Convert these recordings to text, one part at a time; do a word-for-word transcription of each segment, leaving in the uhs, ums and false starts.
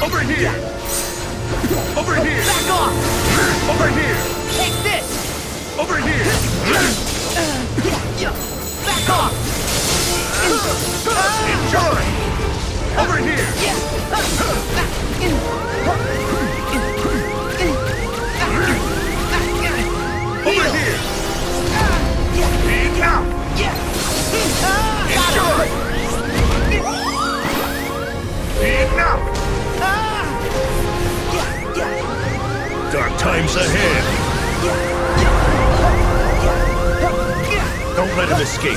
Over here! Over here! Back off! Over here! Take this! Over here! Back off! Enjoy! Over here! Over here! Now! Enjoy! Now! Dark times ahead! Don't let him escape!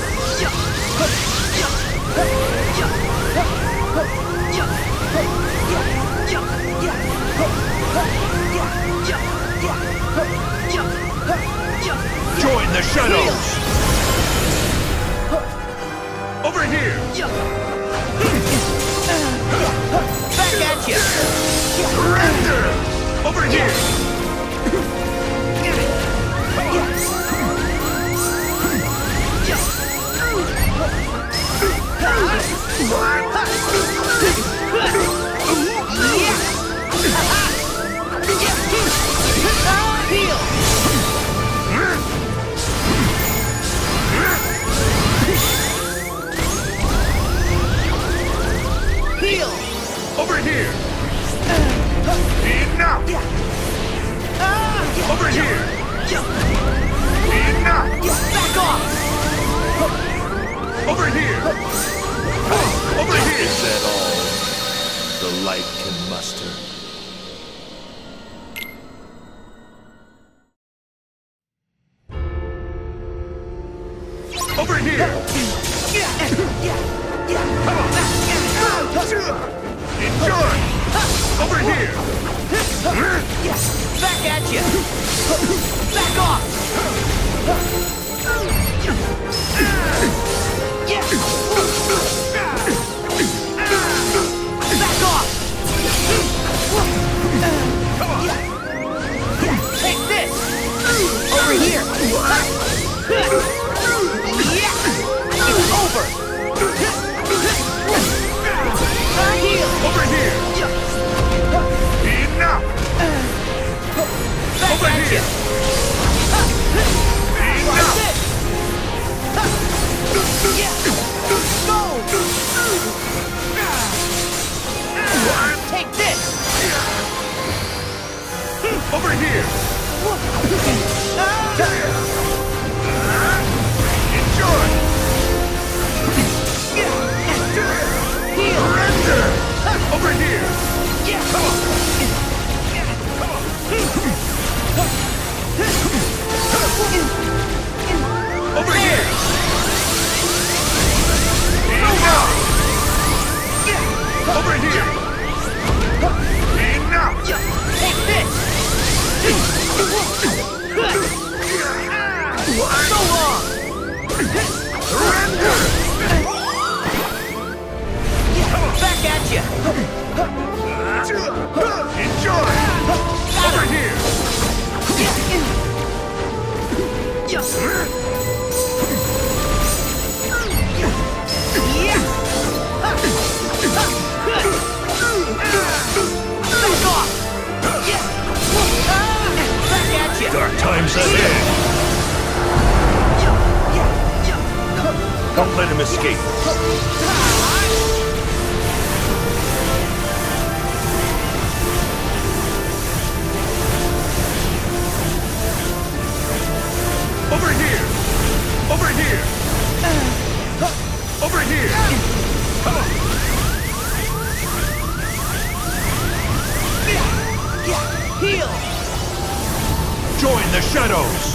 Join the shadows! Over here! Back at you! Surrender! Over here! Heal! Over here! Enough! Over here! Enough! Back off! Over here! Over here! Is that all the light can muster? Over here! Enjoy! Over here! Back at you! Back off! Back off! Take this! Over here! It's over! Heal! Over here! Enough! Back Over at here! you! Enough! Go! Take this! Over here! Enjoy! Heal! Surrender! Over here! Over here! Enough! Over here! Enough! Take this! So long! Surrender! Back at you! Enjoy! Over here! Dark times ahead! Don't let him escape! Over here! Over here! Over here! Heal! Join the shadows!